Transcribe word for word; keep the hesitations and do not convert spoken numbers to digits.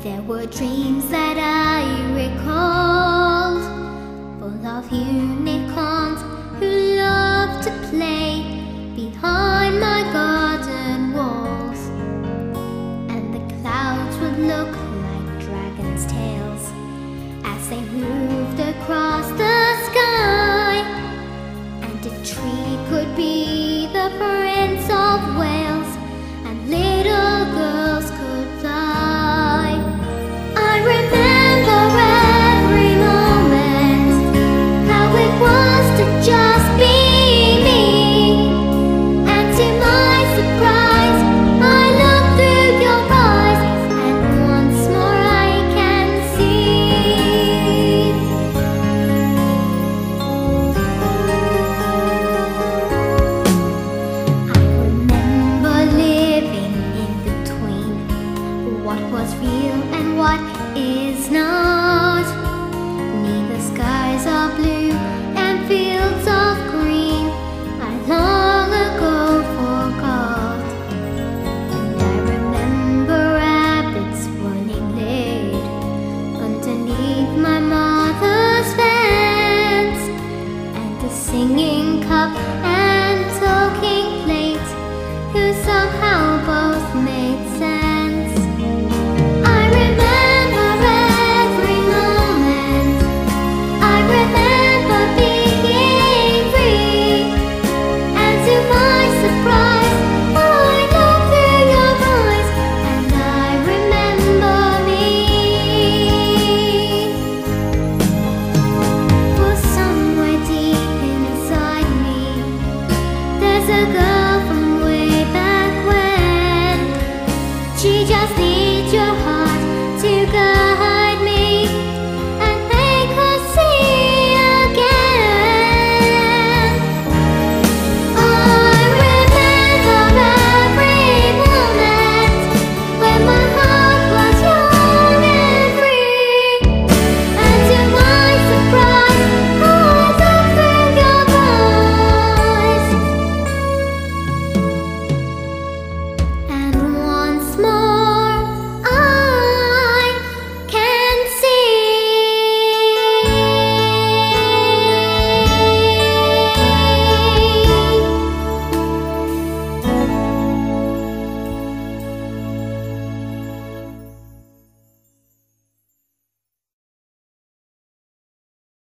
There were dreams that I recalled, full of unicorns who loved to play behind my garden walls. And the clouds would look like dragons' tails as they moved across the sky. And a tree could be the Prince of Wales, and little girls could fly. I remember every moment, how it was to just be me. And to my surprise, I looked through your eyes, and once more I can see. I remember living in between what was real and what is not. Neither skies are blue and fields of green I long ago forgot. And I remember rabbits running late underneath my mother's fence, and the singing cup and talking plate who somehow both made sense. I remember every moment, I remember being free. And to my surprise, I looked through your eyes, and I remember me. For somewhere deep inside me, there's a girl from way back when. She just needs your